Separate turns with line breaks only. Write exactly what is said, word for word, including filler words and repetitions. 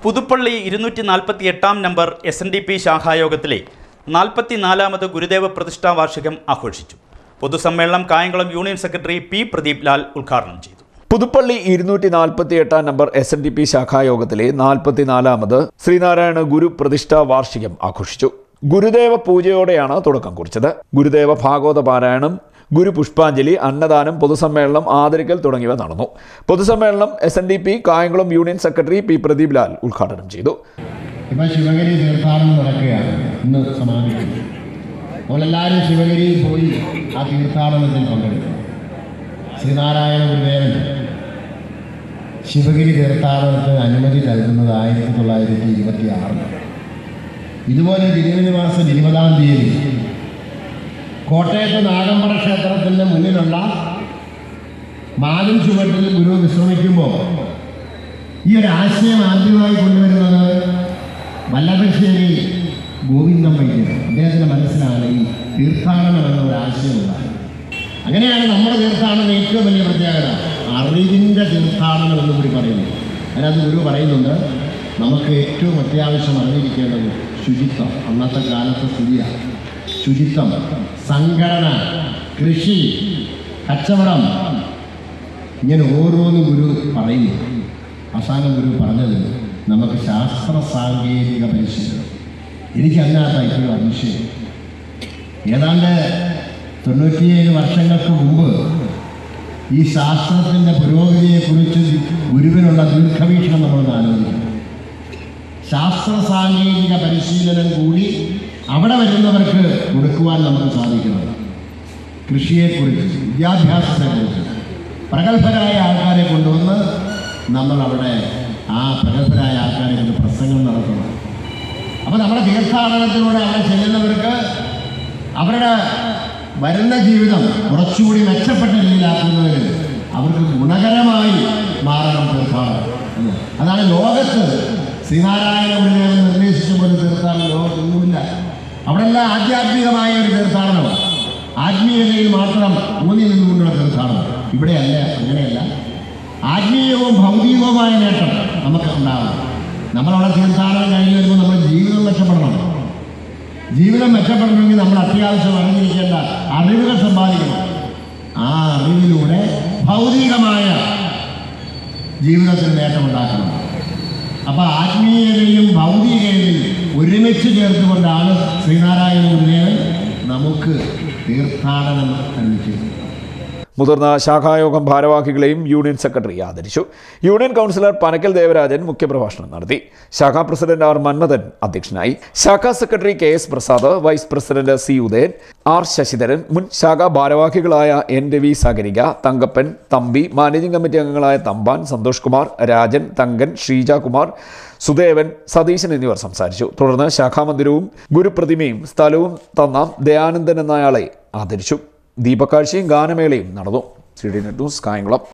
പുതുപ്പള്ളി ഇരുന്നൂറ്റി നാൽപ്പത്തി എട്ടാം number S N D P ശാഖായോഗത്തിലെ നാൽപ്പത്തിനാലാമത് ഗുരുദേവ പ്രതിഷ്ഠാ വാർഷികം ആഘോഷിച്ചു. പൊതുസമ്മേളനം Kayamkulam union secretary P Pradeep Lal ഉദ്ഘാടനം ചെയ്തു.
പുതുപ്പള്ളി ഇരുന്നൂറ്റി നാൽപ്പത്തി എട്ടാം number S N D P ശാഖായോഗത്തിലെ നാൽപ്പത്തിനാലാമത് ശ്രീനാരായണ ഗുരു പ്രതിഷ്ഠാ വാർഷികം ആഘോഷിച്ചു. ഗുരുദേവ പൂജയോടെയാണ് തുടക്കം കുറിച്ചത്. ഗുരുദേവ ഭാഗവത പാരായണം, ഗുരു പുഷ്പാഞ്ജലി, അന്നദാനം, പൊതുസമ്മേളനം, ആദരിക്കൽ തുടങ്ങിയവ നടന്നു. പൊതുസമ്മേളനം S N D P Kayamkulam union secretary P Pradeep Lal ഉദ്ഘാടനം ചെയ്തു.
ഇപ്പൊ ശിവഗിരി തീർത്ഥാടനം നടക്കുകയാണ്, ഇന്ന് സമാപിക്കുന്നു. നമ്മളെല്ലാവരും ശിവഗിരിയിൽ പോയി ആ തീർത്ഥാടനത്തിൽ പങ്കെടുക്കും. ശ്രീനാരായണ ഗുരുദേവൻ ശിവഗിരി തീർത്ഥാടനത്തിന് അനുമതി നൽകുന്നത് ആയിരത്തി തൊള്ളായിരത്തി ഇരുപത്തി ആറിലാണ്. ഇതുപോലെ ജനുവരി മാസം ഇരുപതാം തീയതി കോട്ടയത്ത് നാഗമ്പട ക്ഷേത്രത്തിൻ്റെ മുന്നിലുള്ള മാലും ചുവട്ടിൽ ഗുരു വിശ്രമിക്കുമ്പോൾ ഈ ഒരു ആശയം ആദ്യമായി കൊണ്ടുവരുന്നത് വല്ലഭശ്ശേരി ഗോവിന്ദൻ വൈദ്യർ. അദ്ദേഹത്തിൻ്റെ മനസ്സിലാണ് ഈ തീർത്ഥാടനം എന്ന ഒരു ആശയമുണ്ടായത്. അങ്ങനെയാണ് നമ്മുടെ തീർത്ഥാടനം ഏറ്റവും വലിയ പ്രത്യേകത, അറിവിൻ്റെ തീർത്ഥാടനം എന്ന് കൂടി പറയുന്നത്. അതിനകത്ത് ഗുരു പറയുന്നുണ്ട്, നമുക്ക് ഏറ്റവും അത്യാവശ്യം അറിഞ്ഞിരിക്കേണ്ടത് ശുചിത്വം. അന്നത്തെ കാലത്തെ സ്ഥിതിയാണ് ശുചിത്വം, സംഘടന, കൃഷി, കച്ചവടം, ഇങ്ങനെ ഓരോന്നും ഗുരു പറയുന്നു. അവസാനം ഗുരു പറഞ്ഞത് നമുക്ക് ശാസ്ത്ര സാങ്കേതിക പരിശീലനം. എനിക്ക് അതിനകത്തായിട്ടുള്ള അതിശയം, ഏതാണ്ട് തൊണ്ണൂറ്റിയേഴ് വർഷങ്ങൾക്ക് മുമ്പ് ഈ ശാസ്ത്രത്തിൻ്റെ പുരോഗതിയെക്കുറിച്ച് ഗുരുവിനുള്ള ദീർഘവീക്ഷണം നമ്മൾ ആലോചിക്കും. ശാസ്ത്ര സാങ്കേതിക പരിശീലനം കൂടി അവിടെ വരുന്നവർക്ക് കൊടുക്കുവാൻ നമുക്ക് സാധിക്കണം. കൃഷിയെക്കുറിച്ച്, വിദ്യാഭ്യാസത്തെക്കുറിച്ച് പ്രഗത്ഭരായ ആൾക്കാരെ കൊണ്ടുവന്ന് നമ്മൾ അവിടെ ആ പ്രഗത്ഭരായ ആൾക്കാരെ കൊണ്ട് പ്രസംഗം നടത്തണം. അപ്പോൾ നമ്മുടെ തീർത്ഥാടനത്തിലൂടെ അവിടെ ചെല്ലുന്നവർക്ക് അവരുടെ വരുന്ന ജീവിതം കുറച്ചുകൂടി മെച്ചപ്പെട്ട രീതിയിലാക്കുന്നതിന് അവർക്ക് ഗുണകരമായി മാറണം തീർത്ഥാടനം എന്ന്. അതാണ് ലോകത്ത് ശ്രീനാരായണ ഗുരുദേവൻ നിർദ്ദേശിച്ച പോലെ തീർത്ഥാടനം ലോകത്തൊന്നുമില്ല. അവിടെ എല്ലാം ആധ്യാത്മികമായ ഒരു തീർത്ഥാടനമാണ്, ആത്മീയതയിൽ മാത്രം ഊന്നി നിന്നുകൊണ്ടുള്ള തീർത്ഥാടനം. ഇവിടെയല്ല, അങ്ങനെയല്ല. ആത്മീയവും ഭൗതികവുമായ നേട്ടം നമുക്ക് ഉണ്ടാവണം. നമ്മളവിടെ തീർത്ഥാടനം കഴിഞ്ഞ് വരുമ്പോൾ നമ്മൾ ജീവിതം മെച്ചപ്പെടണം. ജീവിതം മെച്ചപ്പെടണമെങ്കിൽ നമ്മൾ അത്യാവശ്യം അറിഞ്ഞിരിക്കേണ്ട അറിവുകൾ സമ്പാദിക്കണം. ആ അറിവിലൂടെ ഭൗതികമായ ജീവിതത്തിൽ നേട്ടമുണ്ടാക്കണം. അപ്പോൾ ആത്മീയതയും ഭൗതികതയും ഒരുമിച്ച് ചേർത്തുകൊണ്ടാണ് ശ്രീനാരായണ ഗുരുദേവൻ നമുക്ക് തീർത്ഥാടനം അനുഷ്ഠിച്ചത്.
മുതിർന്ന ശാഖായോഗം ഭാരവാഹികളെയും യൂണിയൻ സെക്രട്ടറി ആദരിച്ചു. യൂണിയൻ കൗൺസിലർ പനക്കൽ ദേവരാജൻ മുഖ്യപ്രഭാഷണം നടത്തി. ശാഖാ പ്രസിഡന്റ് ആർ മന്മഥൻ അധ്യക്ഷനായി. ശാഖാ secretary K S Prasad, vice president C Udayan, R Sasidharan, മുൻ ശാഖാ ഭാരവാഹികളായ N Ravi Sagarika, Thankappan, Thampi, managing committee അംഗങ്ങളായ തമ്പാൻ, സന്തോഷ് കുമാർ, രാജൻ, തങ്കൻ, ശ്രീജകുമാർ, സുദേവൻ, സതീശൻ എന്നിവർ സംസാരിച്ചു. തുടർന്ന് ശാഖാമന്ദിരവും ഗുരുപ്രതിമയും സ്ഥലവും തന്ന ദയാനന്ദൻ എന്നയാളെ ആദരിച്ചു. ദീപക്കാഴ്ചയും ഗാനമേളയും നടന്നു. C D net news, Kayamkulam.